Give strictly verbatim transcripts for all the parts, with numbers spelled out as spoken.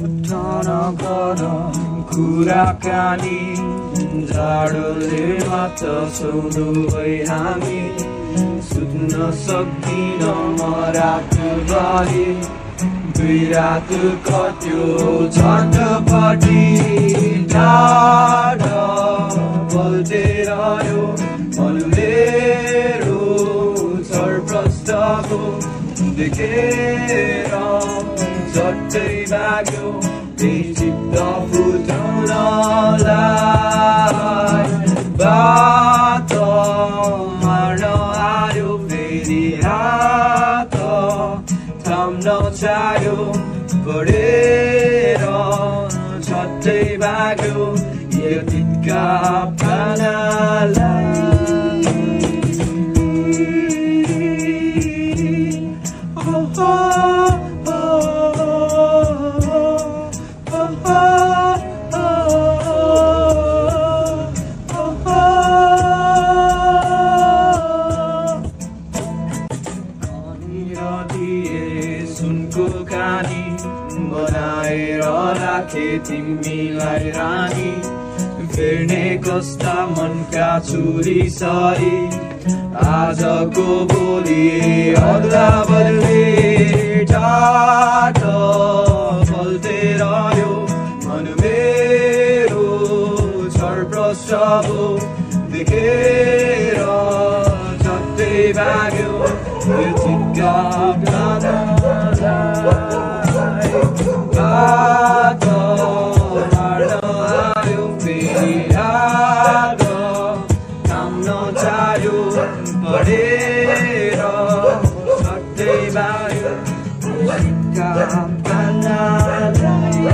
टाढा गरौँ कुराकानी जाडोले मात्र सौदो भई हामी सुत्न सक्दिन म रातभरि दुई रात कट्यो झट्टपट्टि टाढा बल्दै रह्यो मन मेरो छरप्रष्टको देखेर झट्टै भाग्यो त्यही चित्त फुटाउनलाई बात मार्न आयो फेरि हात थाम्न चाह्यो बढेर झट्टै भाग्यो यतिका पानालाई सुनको कानी बनाएर राखे तिमीलाई रानी फेर्ने कस्ता मनका चुरी सरी आजको भोलि अदला बदली टाढा बल्दै रह्यो मन मेरो छरप्रष्ट हो देखेर झट्टै भाग्यो यतिका बात मार्न आयो फेरि हात थाम्न चाह्यो बढेर झट्टै भाग्यो यतिका पानालाई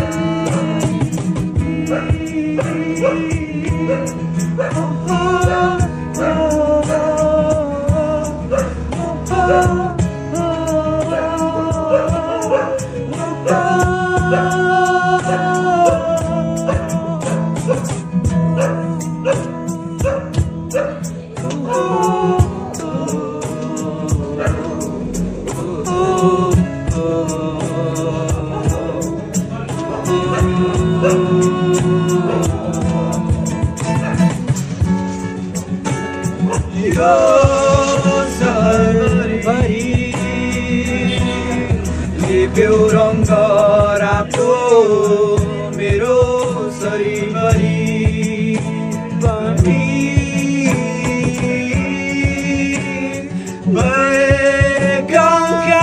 यो सरभरि लेप्यो रङ्ग रातो मेरो शरीरभरि पनि गाउँका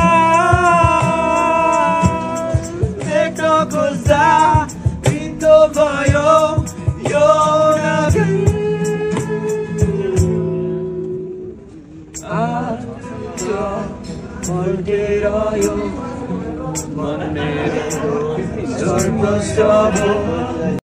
देख्न खोज्दा बिन्दो भयो यो नगर बल्दै रह्यो मन मेरो छरप्रष्ट हो